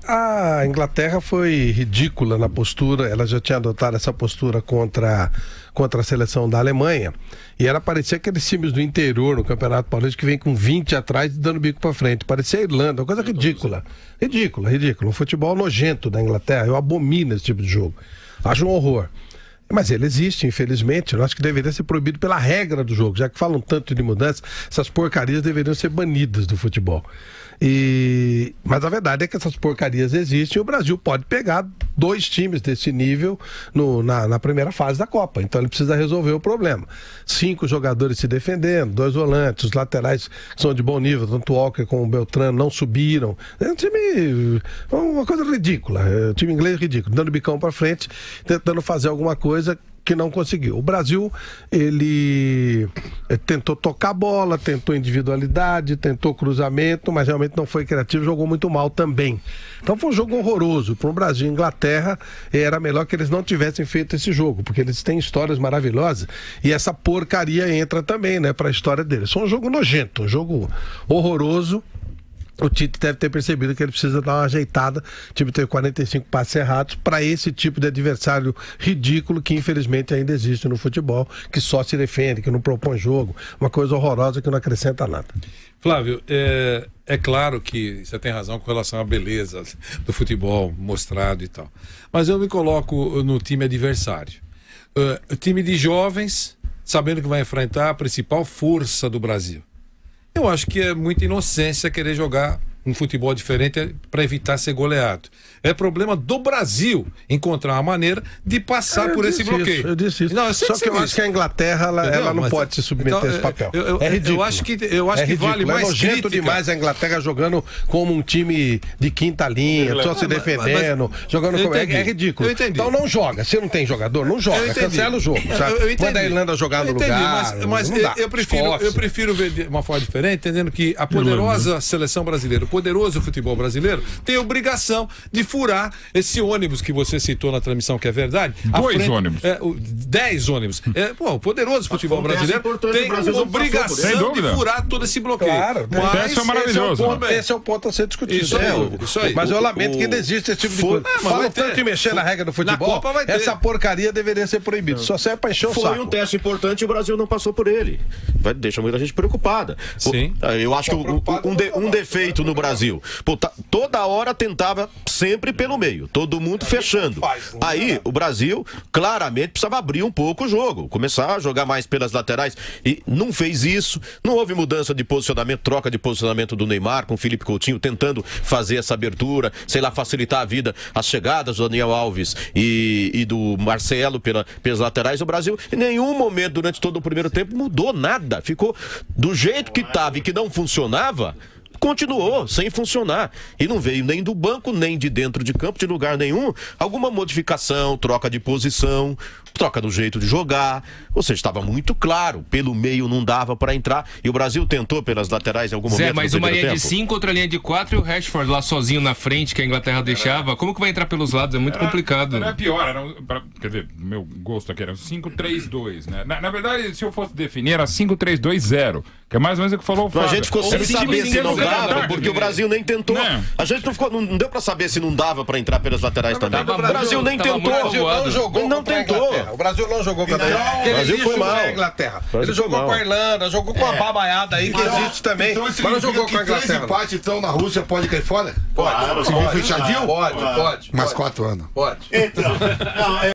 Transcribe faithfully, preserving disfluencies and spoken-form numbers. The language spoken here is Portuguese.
A Inglaterra foi ridícula na postura, ela já tinha adotado essa postura contra, contra a seleção da Alemanha, e ela parecia aqueles times do interior no Campeonato Paulista que vem com vinte atrás e dando bico pra frente, parecia a Irlanda, uma coisa ridícula, ridícula, ridícula, um futebol nojento da Inglaterra, eu abomino esse tipo de jogo, acho um horror. Mas ele existe, infelizmente. Eu acho que deveria ser proibido pela regra do jogo. Já que falam tanto de mudança, essas porcarias deveriam ser banidas do futebol. E... Mas a verdade é que essas porcarias existem e o Brasil pode pegar dois times desse nível no, na, na primeira fase da Copa. Então ele precisa resolver o problema. Cinco jogadores se defendendo, dois volantes, os laterais são de bom nível, tanto o Walker como o Beltrano não subiram. É um time... uma coisa ridícula. É um time inglês ridículo, dando bicão para frente, tentando fazer alguma coisa que não conseguiu. O Brasil, ele tentou tocar a bola, tentou individualidade, tentou cruzamento, mas realmente não foi criativo, jogou muito mal também. Então foi um jogo horroroso. Para o Brasil e Inglaterra, era melhor que eles não tivessem feito esse jogo, porque eles têm histórias maravilhosas e essa porcaria entra também, né, para a história deles. Foi um jogo nojento, um jogo horroroso. O Tite deve ter percebido que ele precisa dar uma ajeitada. O time teve quarenta e cinco passes errados para esse tipo de adversário ridículo que infelizmente ainda existe no futebol, que só se defende, que não propõe jogo, uma coisa horrorosa que não acrescenta nada. Flávio, é, é claro que você tem razão com relação à beleza do futebol mostrado e tal, mas eu me coloco no time adversário. Uh, o time de jovens, sabendo que vai enfrentar a principal força do Brasil. Eu acho que é muita inocência querer jogar um futebol diferente para evitar ser goleado. É problema do Brasil encontrar uma maneira de passar por esse bloqueio. Isso, eu disse isso. Não, eu Só que, que eu disse. acho que a Inglaterra ela, ela não Mas, pode se submeter então, a esse papel. Eu, eu, é ridículo. Eu acho que, eu acho é que vale mais É nojento crítica. demais a Inglaterra jogando como um time de quinta linha, só se defendendo, mas, mas, jogando como... É, é ridículo. Então não joga. Se não tem jogador, não joga. Cancela o jogo. Manda a Irlanda jogar no entendi, lugar. Mas, mas eu, prefiro, eu prefiro ver de uma forma diferente, entendendo que a poderosa seleção brasileira, o poderoso futebol brasileiro tem obrigação de furar esse ônibus que você citou na transmissão, que é verdade. Dois frente, ônibus. É, o, dez ônibus. É, pô, o poderoso futebol brasileiro tem a obrigação de furar todo esse bloqueio. Claro, mas esse é maravilhoso. Esse é, ponto, esse é o ponto a ser discutido. Isso aí, é, isso aí. Mas eu o, lamento o, que ainda existe esse tipo de coisa. Ah, Falam tanto em mexer na regra do futebol, essa porcaria deveria ser proibida. Só serve pra encher o saco. Foi um teste importante e o Brasil não passou por ele. Vai, deixa muita gente preocupada. Sim. Eu acho que um, um, de, um defeito no Brasil. Pô, tá, toda hora tentava sempre pelo meio, todo mundo fechando. Aí o Brasil claramente precisava abrir um pouco o jogo, começar a jogar mais pelas laterais e não fez isso. Não houve mudança de posicionamento, troca de posicionamento do Neymar com o Felipe Coutinho tentando fazer essa abertura, sei lá, facilitar a vida, as chegadas do Daniel Alves e, e do Marcelo pela, pelas laterais. O Brasil em nenhum momento durante todo o primeiro tempo mudou nada, ficou do jeito que estava e que não funcionava. Continuou sem funcionar e não veio nem do banco, nem de dentro de campo, de lugar nenhum, alguma modificação, troca de posição, troca do jeito de jogar. Ou seja, estava muito claro, pelo meio não dava para entrar e o Brasil tentou pelas laterais em algum Zé, momento. Mas uma linha de cinco, outra linha de quatro e o Rashford lá sozinho na frente que a Inglaterra deixava. Como que vai entrar pelos lados? É muito era, complicado. Era pior, era, pra, quer dizer, meu gosto aqui era um cinco três dois, né? Na, na verdade, se eu fosse definir, era cinco três dois zero, que é mais ou menos o que falou o Fábio. A gente ficou sem saber se não dava, porque o né? Brasil nem tentou. Não. A gente não, ficou, não deu pra saber se não dava pra entrar pelas laterais também. O Brasil nem tentou. O Brasil não jogou não tentou. O Brasil não jogou contra a Inglaterra. O Brasil foi mal. A Inglaterra. Ele jogou com a Irlanda, jogou com a babaiada aí, que existe também. Então, mas não jogou com a Inglaterra. Três empates, então, na Rússia pode cair fora? Pode. Se vir fechadinho? Pode, pode. Mais quatro anos. Pode. Então, não,